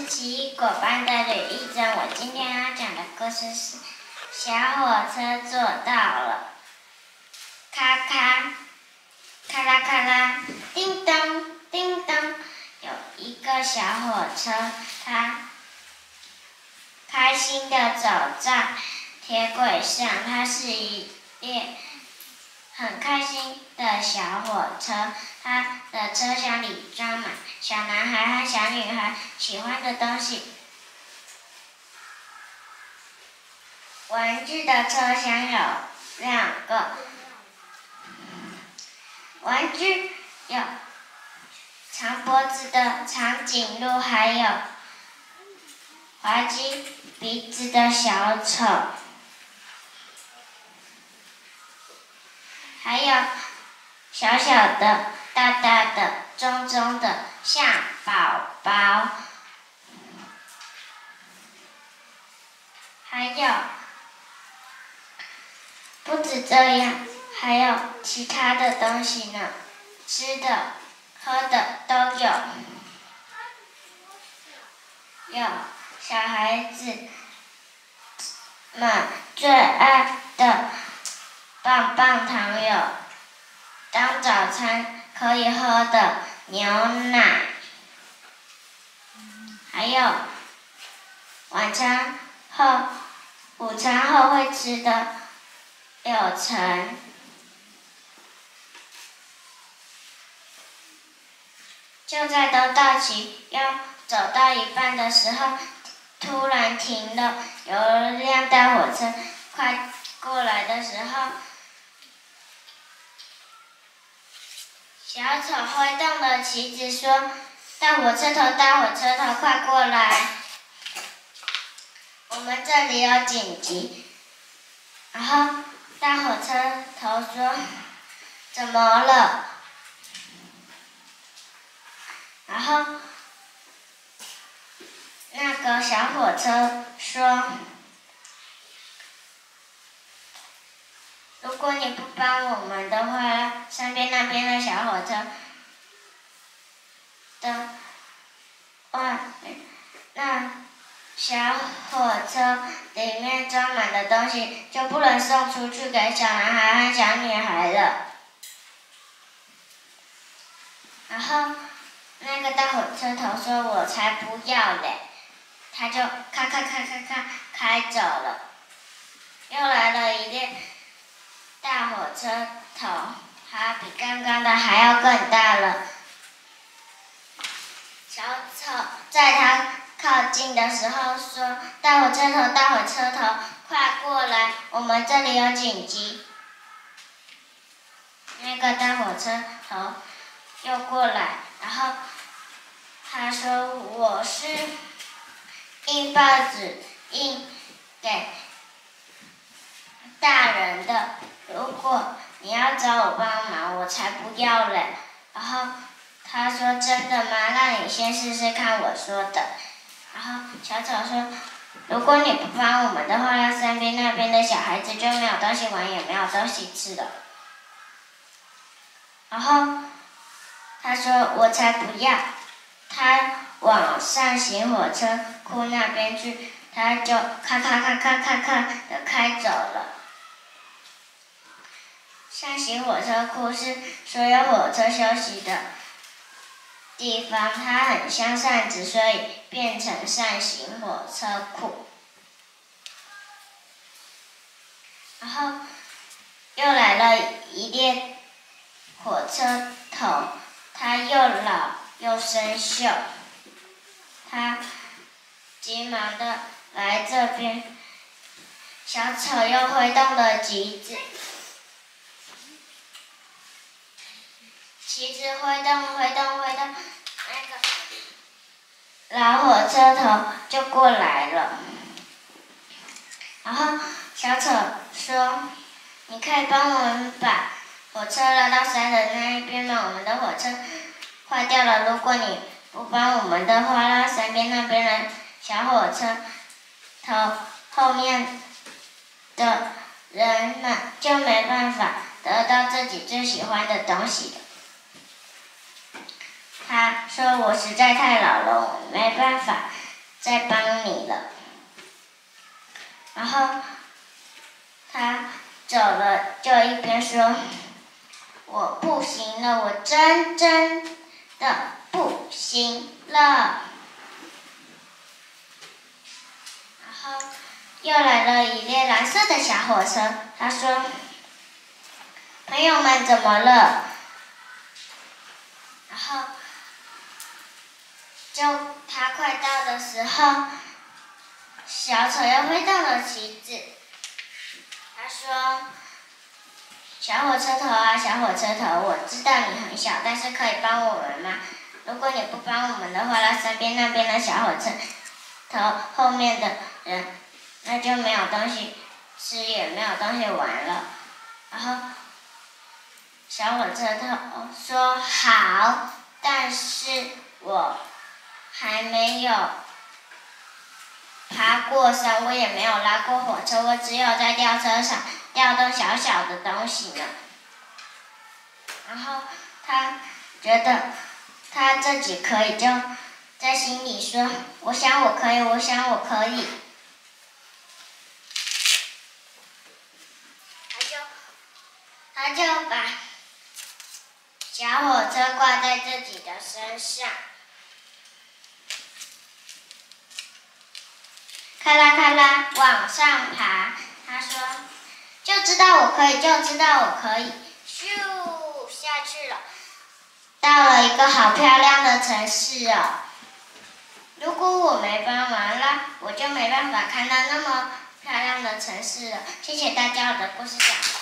是奇异果班的吕一珍，我今天要讲的故事是小火车做到了，咔咔，咔啦咔啦，叮当叮当，有一个小火车，它开心地走在铁轨上，它是一列很开心的小火车，它的车厢里装满小男孩和小女孩喜欢的东西。玩具的车厢有2个，玩具有长脖子的长颈鹿，还有滑稽鼻子的小丑，还有小小的、大大的、中中的，像宝宝，还有不止这样，还有其他的东西呢，吃的、喝的都有。有小孩子们最爱的棒棒糖，有当早餐可以喝的牛奶，还有午餐后会吃的柳橙。就在都到齐要走到一半的时候，突然停了。有一辆大火车快过来的时候，小丑挥动了旗子说：“大火车头，大火车头，快过来！我们这里有紧急。”然后大火车头说：“怎么了？”然后那个小火车说：“如果你不帮我们的话，山边那边的小火车的话，那小火车里面装满的东西就不能送出去给小男孩和小女孩了。”然后那个大火车头说：“我才不要嘞！”他就咔咔咔咔咔开走了。又来了一列大火车头，它比刚刚的还要更大了。小丑在他靠近的时候说：“大火车头，大火车头，快过来！我们这里有紧急。”那个大火车头又过来，然后他说：“我是印报纸印给大人的，如果你要找我帮忙，我才不要嘞。”然后他说：“真的吗？那你先试试看我说的。”然后小丑说：“如果你不帮我们的话，那山边那边的小孩子就没有东西玩，也没有东西吃了。”然后他说：“我才不要！”他往上行火车库那边去，他就咔咔咔咔咔咔的开走了。上行火车库是所有火车休息的地方，它很像扇子，所以变成扇形火车库。然后又来了一列火车头，它又老又生锈，他急忙的来这边，小丑又挥动了旗子，旗子挥动，那个老火车头就过来了。然后小丑说：“你可以帮我们把火车拉到山的那一边吗？我们的火车坏掉了，如果你不帮我们的话，那山边那边的小火车头后面的人们就没办法得到自己最喜欢的东西了。”他说：“我实在太老了，我没办法再帮你了。然后他走了，就一边说：“我不行了，我真的不行了。”然后又来了一列蓝色的小火车，他说：“朋友们怎么了？”然后就他快到的时候，小丑又挥动了旗子。他说：“小火车头啊，小火车头，我知道你很小，但是可以帮我们吗？如果你不帮我们的话，那身边那边的小火车头后面的人，那就没有东西吃，也没有东西玩了。”然后小火车头说：“好，但是我还没有爬过山，我也没有拉过火车，我只有在吊车上吊动小小的东西呢。”然后他觉得他自己可以，就在心里说：“我想我可以，我想我可以。”他就把小火车挂在自己的身上，咔啦咔啦往上爬。他说：“就知道我可以，就知道我可以。”咻，下去了，到了一个好漂亮的城市哦。如果我没帮忙啦，我就没办法看到那么漂亮的城市了。谢谢大家，我的故事讲完。